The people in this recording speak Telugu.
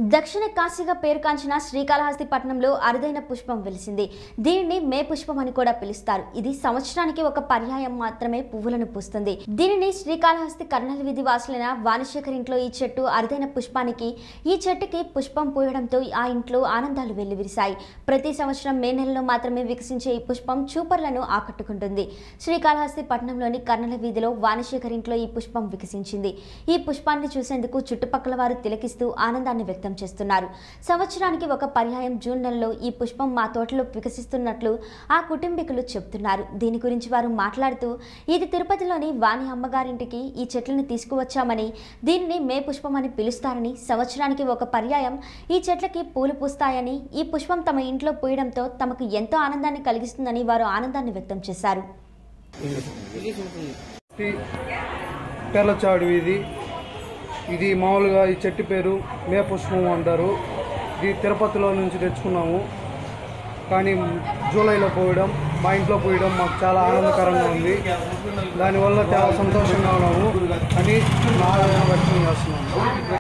దక్షిణ కాశీగా పేరుగాంచిన శ్రీకాళహస్తి పట్టణంలో అరుదైన పుష్పం వెలిసింది. దీనిని మే పుష్పం అని కూడా పిలుస్తారు. ఇది సంవత్సరానికి ఒక పర్యాయం మాత్రమే పువ్వులను పూస్తుంది. దీనిని శ్రీకాళహస్తి కర్నల్ వీధి వాసులైన వాణిశేఖర్ ఇంట్లో ఈ చెట్టు అరుదైన పుష్పానికి ఈ చెట్టుకి పుష్పం పూయడంతో ఆ ఇంట్లో ఆనందాలు వెల్లివిరిశాయి. ప్రతి సంవత్సరం మే నెలలో మాత్రమే వికసించే ఈ పుష్పం చూపర్లను ఆకట్టుకుంటుంది. శ్రీకాళహస్తి పట్టణంలోని కర్నల్ వీధిలో వాణిశేఖర్ ఇంట్లో ఈ పుష్పం వికసించింది. ఈ పుష్పాన్ని చూసేందుకు చుట్టుపక్కల వారు తిలకిస్తూ ఆనందాన్ని వ్యక్తం చేస్తున్నారు. సంవత్సరానికి ఒక పర్యాయం జూన్ నెలలో ఈ పుష్పం మా తోటలో వికసిస్తున్నట్లు ఆ కుటుంబీకులు చెబుతున్నారు. దీని గురించి వారు మాట్లాడుతూ, ఇది తిరుపతిలోని వాణి అమ్మగారింటికి ఈ చెట్లను తీసుకువచ్చామని, దీనిని మే పుష్పం అని పిలుస్తారని, సంవత్సరానికి ఒక పర్యాయం ఈ చెట్లకి పూలు పూస్తాయని, ఈ పుష్పం తమ ఇంట్లో పూయడంతో తమకు ఎంతో ఆనందాన్ని కలిగిస్తుందని వారు ఆనందాన్ని వ్యక్తం చేశారు. ఇది మామూలుగా ఈ చెట్టు పేరు మే పుష్పం అంటారు. ఇది తిరుపతిలో నుంచి తెచ్చుకున్నాము. కానీ జూలైలో పోయడం, మా ఇంట్లో పోయడం మాకు చాలా ఆనందకరంగా ఉంది. దానివల్ల చాలా సంతోషంగా ఉన్నాము అని నా ఆలోచన వ్యక్తం చేస్తున్నాము.